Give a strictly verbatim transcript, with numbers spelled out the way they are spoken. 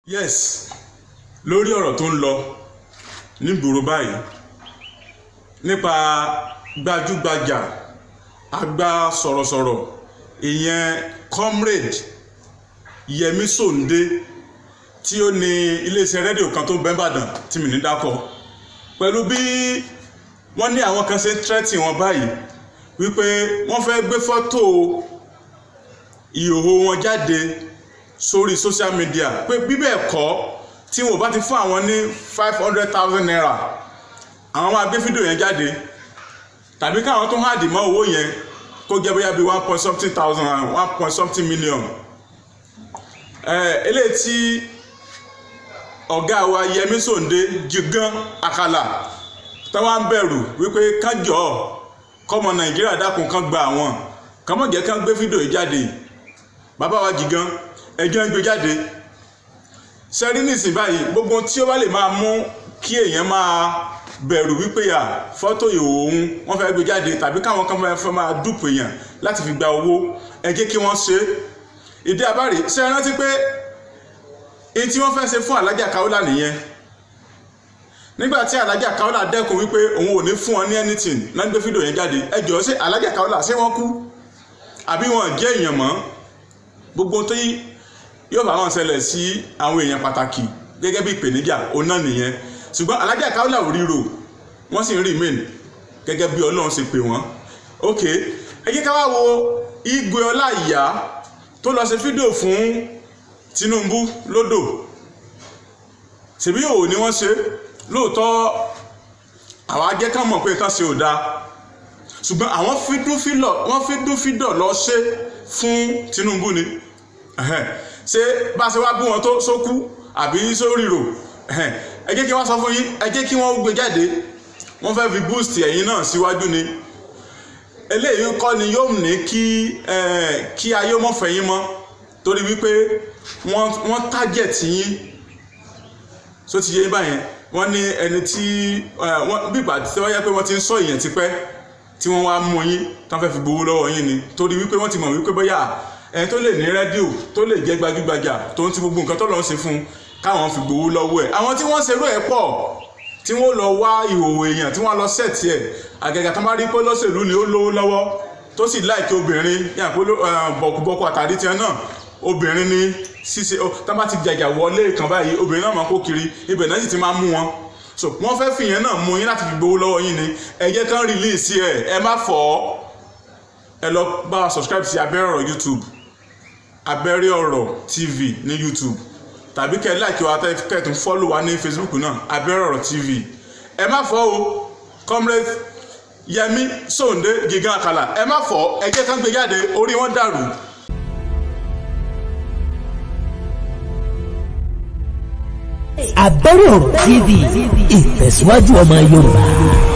yes lórí ọ̀rọ̀ tó ń lọ nígboro báyìí nípa gbajúgbajà àgbà sọ̀rọ̀sọ̀rọ̀ ìyẹn comrade Yemi Sounde tí ó ní iléeṣẹ́ rédíò kan tó ń bẹ Ìbàdàn tí mi ní dákọ̀ pẹ̀lú bí wọ́n ní àwọn kan ṣe ń tẹ́tì wọn báyìí wípé wọ́n fẹ́ gbé fọ́tò ìhòòhò wọn jáde sórí social media pé bíbẹ̀ kọ́ tí wọ́n bá ti fún àwọn ní five hundred thousand naira àwọn máa gbé fídíò yẹn jáde tàbí káwọn tó hàdì mọ́ owó yẹn kó jẹ́ bóyá bí one point something thousand one point something million eléyìí tí ọ̀gá wa Yemi Sounde jigan àkàlà táwọn ń bẹ̀rù wípé kájọ kọ́mọ Nàìjíríà dákun kan gba àwọn kọ́mọ jẹ́ kán gbé fídíò yìí jáde bàbá wa jigan ẹjọ́ ń gbé jáde sẹ́rí nísìn báyìí gbogbo tí ó bá lè máa mú kí èèyàn máa bẹ̀rù wípé à fọ́tò ìhòòhò òun wọ́n fẹ́ gbé jáde tàbí káwọn kan fẹ́ máa dúpò èèyàn láti fi gba owó ẹ jẹ́ kí wọ́n ṣe ìdí àbárí ṣe é rántí pé èyí tí wọ́n fẹ́ ṣe fún Alájà Kaola nìyẹn nígbà tí Alájà Kaola dẹ́kun wípé òun ò ní fún wọn ní anything náà gbé fídíò yẹn jáde ẹ jọ̀ọ́ ṣé Alájà Kaola ṣé wọ́n kú àbí wọn jẹ́ èèyàn mọ́ gbogbo tó yóò bá wọn ṣẹlẹ̀ sí àwọn èèyàn pàtàkì gẹ́gẹ́ bí ìpèníjà òun náà nìyẹn ṣùgbọ́n Alájà Kaola ò ríro wọ́n sì ń remain gẹ́gẹ́ bí Ọlọ́run ṣe pè wọ́n ok ẹ jẹ́ ká wá wo Igwe Ọláìyá tó lọ ṣe fídíò fún Tinubu lódò ṣèbí òwò ni wọ́n ṣe lóòótọ́ àwọn ajẹ́kàn mọ̀ pé kán ṣe ò dáa ṣùgbọ́n àwọn fídúfídọ̀ wọ́n fídúfídọ̀ lọ ṣe fún Tinubu ni ṣé bá ṣe wá bú wọn tó sókú àbí sóríro ẹ jẹ́ kí wọ́n sọ fún yín ẹ jẹ́ kí wọ́n gbé jáde wọ́n fẹ́ fi boost ẹ̀yin náà síwájú ni eléyìí kọ́ ni yóò ní kí kí ayé mọ́ fẹ̀yìn mọ́ torí wípé wọ́n target yín so ti yé báyẹn wọ́n ní ẹni tí bí ìgbà tí wọ́n yẹ pé wọ́n ti ń sọ ìyẹn tipẹ́ tí wọ́n wá mú yín tí wọ́n fẹ́ fi gbowó lọ́wọ́ yín ni torí wípé wọ́n ti mọ̀ wípé bóyá ẹni tó lè ní rédíò tó lè jẹ́ gbajúgbajà tó ń ti gbogbo nǹkan tó lọ́n ṣe fún káwọn fi gbowó lọ́wọ́ ẹ̀ àwọn tí wọ́n ṣerú ẹ̀ pọ̀ tí wọ́n lọ wá ìhòòhò èèyàn tí wọ́n lọ sẹ́ẹ̀tì ẹ̀ àgàgà tó bá rí pé lọ́sẹ̀lú ni ó lówó lọ́wọ́ tó sì láìkí obìnrin yàpọ̀ bọ̀kúbọ̀kú àtàrí tiẹ̀ náà obìnrin ní ṣíṣe tó bá ti jàjà wọlé kan báyìí obìnrin náà máa kó kiri ibẹ̀ náà sì ti máa mú wọn so wọ́n fẹ́ fìyẹn náà mú yín láti fi gbowó lọ́wọ́ yín ni ẹ jẹ́ kán release ẹ̀ ẹ má fọ́ ẹ lọ bá wa subscribe sí Abẹ́rẹ́ Ọ̀rọ̀ YouTube Abẹ́rẹ́ Ọ̀rọ̀ T V ní YouTube tàbí kẹ́ like wa kẹ́tùn follow wa ní Facebook náà Abẹ́rẹ́ Ọ̀rọ̀ T V ẹ má fọ́ o comrade Yemi Sounde gígan àkàlà ẹ má fọ́ ẹ jẹ́ kán gbé jáde orí wọn dàrú. Abẹ́rẹ́ Ọ̀rọ̀ T V ìtẹ̀síwájú ọmọ Yorùbá.